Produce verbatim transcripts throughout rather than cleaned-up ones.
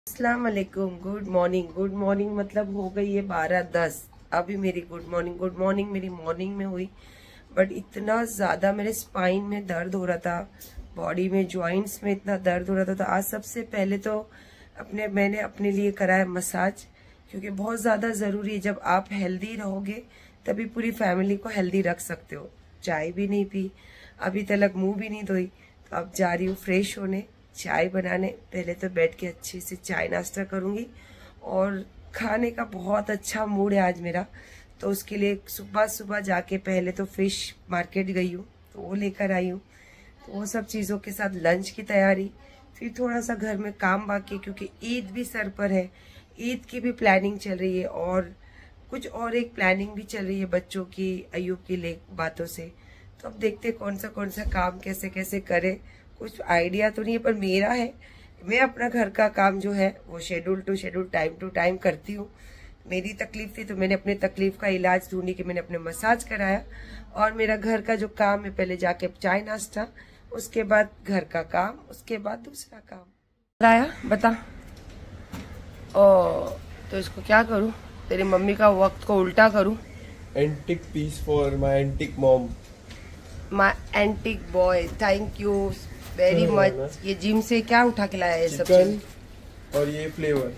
अस्सलाम वालेकुम, good morning. Good morning मतलब हो गई है बारह दस। अभी मेरी गुड मॉर्निंग गुड मॉर्निंग मेरी मॉर्निंग में हुई, बट इतना ज़्यादा मेरे स्पाइन में दर्द हो रहा था, बॉडी में जॉइंट्स में इतना दर्द हो रहा था। तो आज सबसे पहले तो अपने मैंने अपने लिए कराया मसाज, क्योंकि बहुत ज़्यादा ज़रूरी है। जब आप हेल्दी रहोगे तभी पूरी फैमिली को हेल्दी रख सकते हो। चाय भी नहीं पी, अभी तक मुंह भी नहीं धोई, तो अब जा रही हूँ फ्रेश होने, चाय बनाने। पहले तो बैठ के अच्छे से चाय नाश्ता करूंगी, और खाने का बहुत अच्छा मूड है आज मेरा, तो उसके लिए सुबह सुबह जाके पहले तो फिश मार्केट गई हूँ, तो वो लेकर आई हूँ। तो वो सब चीज़ों के साथ लंच की तैयारी, फिर थोड़ा सा घर में काम बाकी, क्योंकि ईद भी सर पर है। ईद की भी प्लानिंग चल रही है, और कुछ और एक प्लानिंग भी चल रही है बच्चों की, अयूब की ले बातों से। तो अब देखते कौन सा कौन सा काम कैसे कैसे करे, कुछ आइडिया तो नहीं है, पर मेरा है। मैं अपना घर का काम जो है वो schedule to schedule time to time करती हूँ। मेरी तकलीफ थी तो मैंने अपने तकलीफ का इलाज ढूंढी कि मैंने अपने मसाज कराया, और मेरा घर का जो काम है, पहले जाके चाय नाश्ता, उसके बाद घर का काम, उसके बाद दूसरा काम। आया बता। ओ तो इसको क्या करूँ, तेरी मम्मी का वक्त को उल्टा करूँ? Antique piece for my antique mom, my antique boy, thank you very much. ये जिम से क्या उठा के लाया है? सब चिकन और ये फ्लेवर।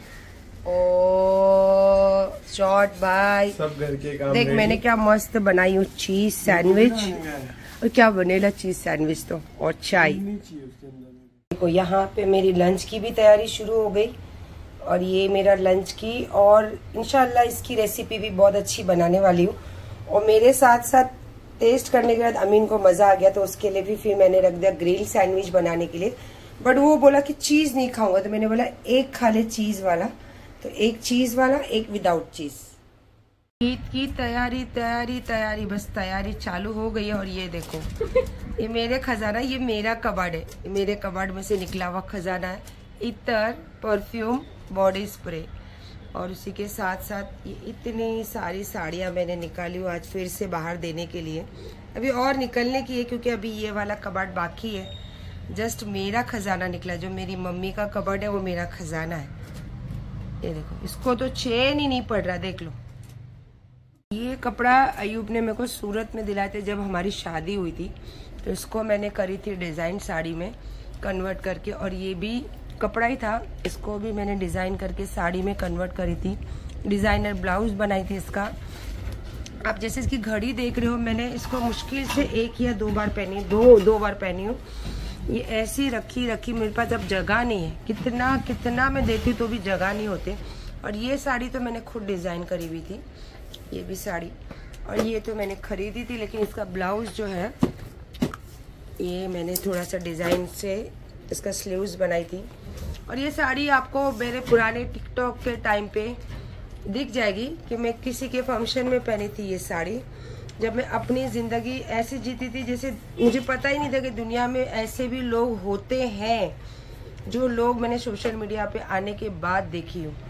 ओ शॉर्ट बाय, सब घर के काम। देख मैंने क्या मस्त बनाई हूँ चीज सैंडविच, और क्या बनेला चीज सैंडविच तो, और चाय। देखो यहाँ पे मेरी लंच की भी तैयारी शुरू हो गई, और ये मेरा लंच की, और इंशाल्लाह इसकी रेसिपी भी बहुत अच्छी बनाने वाली हूँ। और मेरे साथ साथ टेस्ट करने के बाद अमीन को मजा आ गया, तो उसके लिए भी फिर मैंने रख दिया ग्रिल सैंडविच बनाने के लिए। बट वो बोला कि चीज नहीं खाऊंगा, तो मैंने बोला एक खा ले चीज वाला, तो एक चीज वाला, एक विदाउट चीज। ईद की तैयारी तैयारी तैयारी बस तैयारी चालू हो गई है। और ये देखो ये मेरे खजाना, ये मेरा कबाड़ है, मेरे कबाड़ में से निकला हुआ खजाना है। इतर, परफ्यूम, बॉडी स्प्रे, और उसी के साथ साथ ये इतनी सारी साड़ियाँ मैंने निकाली हूँ आज फिर से बाहर देने के लिए। अभी और निकलने की है, क्योंकि अभी ये वाला कबाड़ बाकी है। जस्ट मेरा खजाना निकला, जो मेरी मम्मी का कबाड़ है वो मेरा खजाना है। ये देखो, इसको तो चैन ही नहीं पड़ रहा, देख लो। ये कपड़ा अयूब ने मेरे को सूरत में दिलाए थे जब हमारी शादी हुई थी, तो इसको मैंने करी थी डिजाइन साड़ी में कन्वर्ट करके, और ये भी कपड़ा ही था, इसको भी मैंने डिजाइन करके साड़ी में कन्वर्ट करी थी। डिजाइनर ब्लाउज बनाई थी इसका। आप जैसे इसकी घड़ी देख रहे हो, मैंने इसको मुश्किल से एक या दो बार पहनी, दो दो बार पहनी हूँ। ये ऐसी रखी रखी, मेरे पास अब जगह नहीं है, कितना कितना मैं देती हूँ तो भी जगह नहीं होते। और ये साड़ी तो मैंने खुद डिजाइन करी हुई थी, ये भी साड़ी, और ये तो मैंने खरीदी थी, लेकिन इसका ब्लाउज जो है ये मैंने थोड़ा सा डिजाइन से इसका स्लीव्स बनाई थी। और ये साड़ी आपको मेरे पुराने टिकटॉक के टाइम पे दिख जाएगी कि मैं किसी के फंक्शन में पहनी थी ये साड़ी, जब मैं अपनी जिंदगी ऐसे जीती थी जैसे मुझे पता ही नहीं था कि दुनिया में ऐसे भी लोग होते हैं, जो लोग मैंने सोशल मीडिया पे आने के बाद देखी हूँ।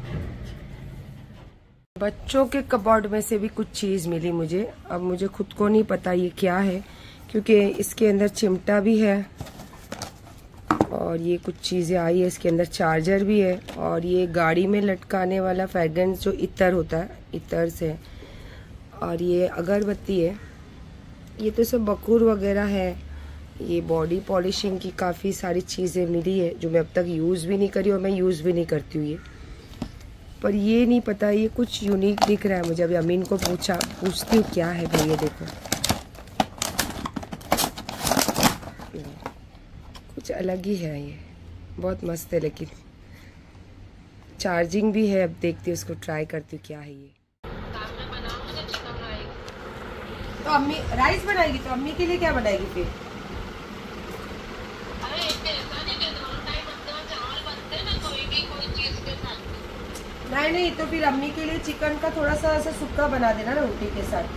बच्चों के कबर्ड में से भी कुछ चीज मिली मुझे, अब मुझे खुद को नहीं पता ये क्या है, क्योंकि इसके अंदर चिमटा भी है, और ये कुछ चीज़ें आई है, इसके अंदर चार्जर भी है, और ये गाड़ी में लटकाने वाला फ्रेग्रेंस जो इतर होता है, इतर से, और ये अगरबत्ती है। ये तो सब बखूर वगैरह है। ये बॉडी पॉलिशिंग की काफ़ी सारी चीज़ें मिली है, जो मैं अब तक यूज़ भी नहीं करी, और मैं यूज़ भी नहीं करती हूँ ये। पर ये नहीं पता, ये कुछ यूनिक दिख रहा है मुझे। अभी अमीन को पूछा पूछती हूँ क्या है भाई, ये देखो कुछ अलग ही है, ये बहुत मस्त है, लेकिन चार्जिंग भी है। अब देखती हूँ, उसको ट्राई करती हूँ क्या है ये। तो अम्मी राइस बनाएगी, तो अम्मी के लिए क्या बनाएगी फिर? नहीं नहीं, तो फिर अम्मी के लिए चिकन का थोड़ा सा ऐसा सुक्का बना देना ना रोटी के साथ।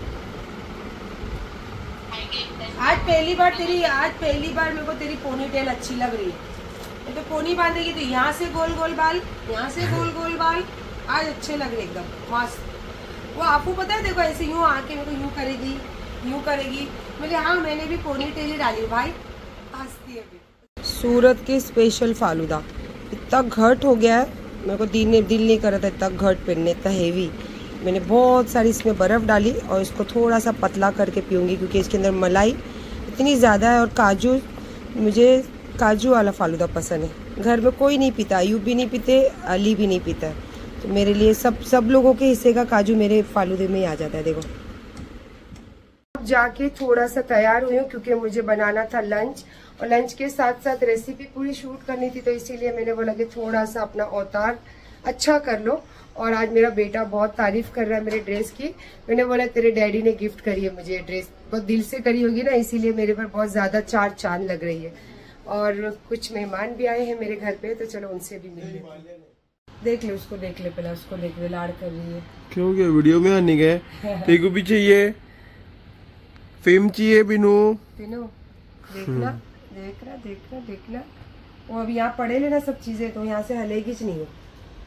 आज पहली बार तेरी आज पहली बार मेरे को तेरी पोनी टेल अच्छी लग रही है। तो पोनी बांधेगी तो यहाँ से गोल गोल बाल, यहाँ से गोल गोल बाल, आज अच्छे लग रहे एकदम मस्त। वो आपको पता है, देखो ऐसे यूँ आके मेरे को यूँ करेगी, यूँ करेगी। मुझे हाँ, मैंने भी पोनी टेल ही डाली भाई, हंसती है। सूरत के स्पेशल फालूदा इतना घट हो गया है, मेरे को दिल दिल नहीं कर रहा था इतना घट पहनने, इतना हेवी। मैंने बहुत सारी इसमें बर्फ़ डाली और इसको थोड़ा सा पतला करके पीऊँगी क्योंकि इसके अंदर मलाई इतनी ज़्यादा है। और काजू, मुझे काजू वाला फालूदा पसंद है। घर में कोई नहीं पीता, अयूब भी नहीं पीते, अली भी नहीं पीता, तो मेरे लिए सब सब लोगों के हिस्से का काजू मेरे फालूदे में ही आ जाता है। देखो अब जाके थोड़ा सा तैयार हुई हूँ क्योंकि मुझे बनाना था लंच, और लंच के साथ साथ रेसिपी पूरी शूट करनी थी, तो इसीलिए मैंने बोला कि थोड़ा सा अपना अवतार अच्छा कर लो। और आज मेरा बेटा बहुत तारीफ कर रहा है मेरे ड्रेस की। मैंने बोला तेरे डैडी ने गिफ्ट करी है मुझे ये ड्रेस, बहुत दिल से करी होगी ना, इसीलिए मेरे पर बहुत ज्यादा चार चांद लग रही है। और कुछ मेहमान भी आए हैं मेरे घर पे, तो चलो उनसे भी मिल लेते। देख ले उसको, देख ले पहले उसको, देख ले लाड़ कर रही है। क्यों क्या वीडियो में आने गए? तेरे को भी चाहिए फेम चाहिए बिनू? बिनू देखना देखना देखना देखना, वो अभी यहाँ पड़े लेना सब चीजें, तो यहाँ से हलेगी नहीं हो।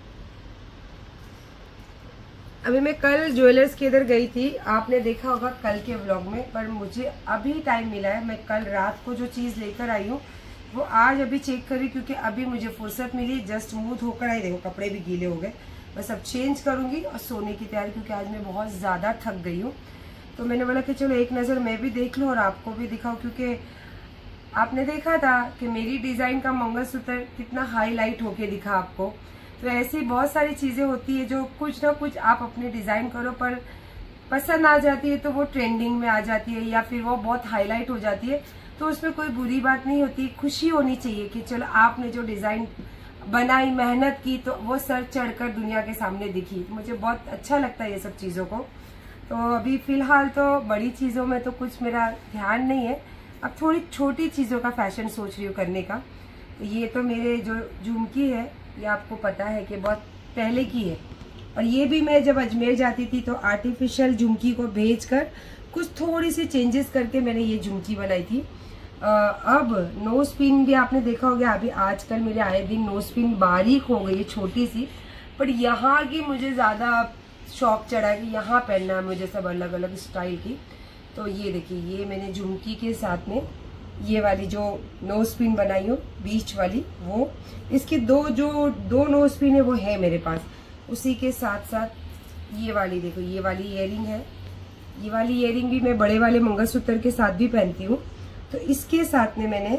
अभी मैं कल ज्वेलर्स के इधर गई थी, आपने देखा होगा कल के व्लॉग में, पर मुझे अभी टाइम मिला है। मैं कल रात को जो चीज लेकर आई हूँ वो आज अभी चेक करी, क्योंकि अभी मुझे फुर्सत मिली, जस्ट मुंह धोकर आई। देखो कपड़े भी गीले हो गए, बस अब चेंज करूंगी और सोने की तैयारी, क्योंकि आज मैं बहुत ज्यादा थक गई हूँ। तो मैंने बोला कि चलो एक नजर मैं भी देख लूँ और आपको भी दिखाऊं, क्योंकि आपने देखा था कि मेरी डिजाइन का मंगलसूत्र कितना हाईलाइट होके दिखा आपको। तो ऐसी बहुत सारी चीजें होती है जो कुछ ना कुछ आप अपने डिजाइन करो पर पसंद आ जाती है तो वो ट्रेंडिंग में आ जाती है, या फिर वो बहुत हाईलाइट हो जाती है, तो उसमें कोई बुरी बात नहीं होती। खुशी होनी चाहिए कि चलो आपने जो डिजाइन बनाई, मेहनत की, तो वो सर चढ़कर दुनिया के सामने दिखी। मुझे बहुत अच्छा लगता है ये सब चीजों को। तो अभी फिलहाल तो बड़ी चीजों में तो कुछ मेरा ध्यान नहीं है, अब थोड़ी छोटी चीजों का फैशन सोच रही हूँ करने का। ये तो मेरे जो झुमकी है, ये आपको पता है कि बहुत पहले की है, और ये भी मैं जब अजमेर जाती थी तो आर्टिफिशियल झुमकी को भेजकर कुछ थोड़ी सी चेंजेस करके मैंने ये झुमकी बनाई थी। आ, अब नोज पिन भी आपने देखा होगा, अभी आजकल मेरे आए दिन नोज पिन बारीक हो गई है, छोटी सी, पर यहाँ की मुझे ज्यादा शौक चढ़ा कि यहाँ पहनना है मुझे सब अलग अलग स्टाइल की। तो ये देखिए, ये मैंने झुमकी के साथ में ये वाली जो नोज पिन बनाई हो बीच वाली, वो इसके दो जो दो नोज पिन है वो है मेरे पास। उसी के साथ साथ ये वाली देखो, ये वाली इयरिंग है। ये वाली इयरिंग भी मैं बड़े वाले मंगलसूत्र के साथ भी पहनती हूँ, तो इसके साथ में मैंने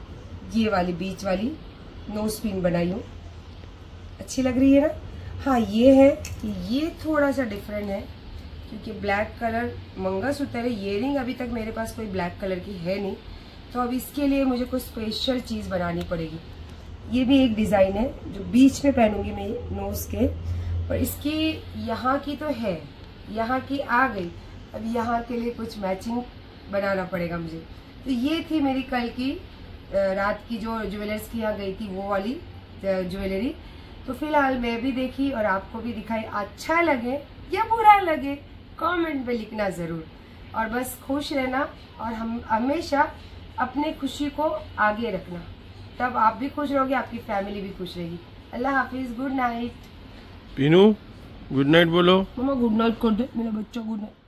ये वाली बीच वाली नोज पिन बनाई हूँ। अच्छी लग रही है ना? हाँ, ये है कि ये थोड़ा सा डिफरेंट है क्योंकि ब्लैक कलर मंगलसूत्र है। इयरिंग अभी तक मेरे पास कोई ब्लैक कलर की है नहीं, तो अब इसके लिए मुझे कुछ स्पेशल चीज बनानी पड़ेगी। ये भी एक डिजाइन है जो बीच में पहनूंगी मैं नोज के, पर इसकी यहाँ की तो है, यहाँ की आ गई, अब यहाँ के लिए कुछ मैचिंग बनाना पड़ेगा मुझे। तो ये थी मेरी कल की रात की जो ज्वेलर्स की यहाँ गई थी वो वाली ज्वेलरी। तो फिलहाल मैं भी देखी और आपको भी दिखाई। अच्छा लगे या बुरा लगे कमेंट में लिखना जरूर, और बस खुश रहना और हम हमेशा अपने खुशी को आगे रखना, तब आप भी खुश रहोगे, आपकी फैमिली भी खुश रहेगी। अल्लाह हाफिज, good night. Pinu good night बोलो। मम्मा गुड नाइट कर दे, मेरा बच्चा गुड नाइट।